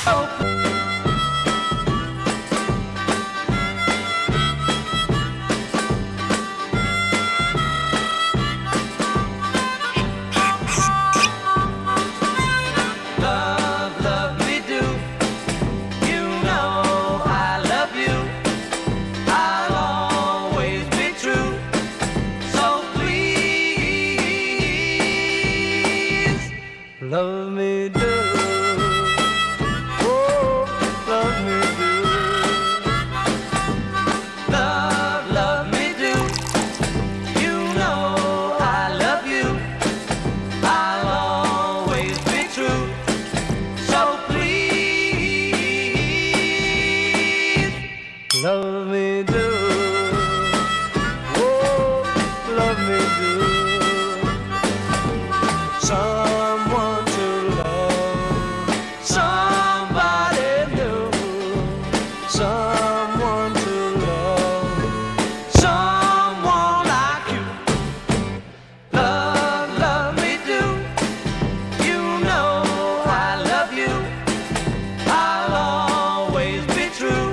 Love me do, oh, love me do. Love me do. You know I love you. I'll always be true. So please, love me do, oh, love me do. Someone to love, somebody new, someone to love, someone like you. Love me do. You know I love you. I'll always be true.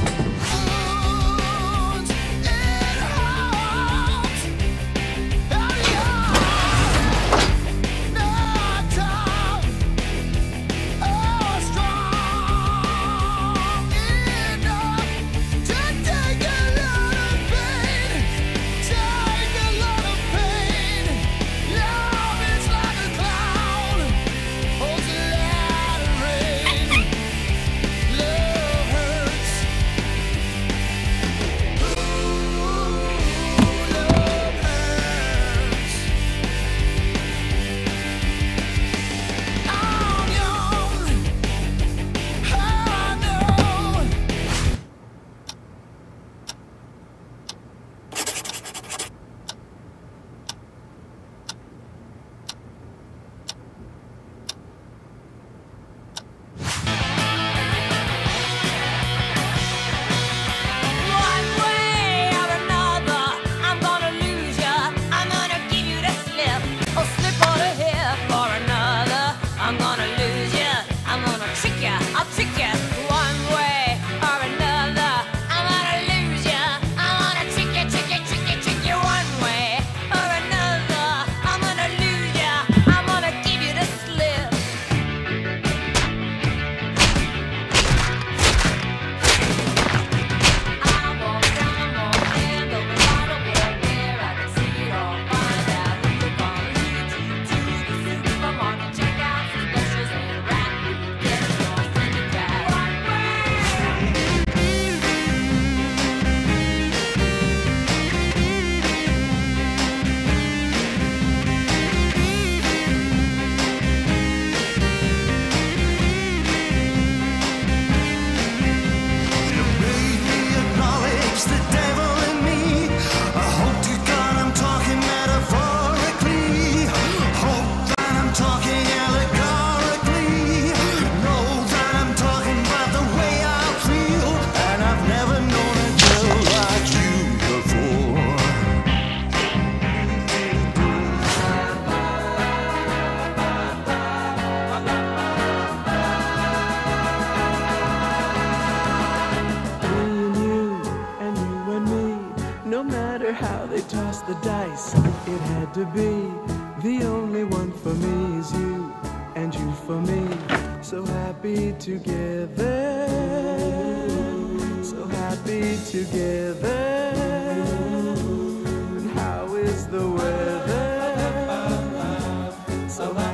No matter how they toss the dice, it had to be. The only one for me is you, and you for me. So happy together, so happy together. And how is the weather? So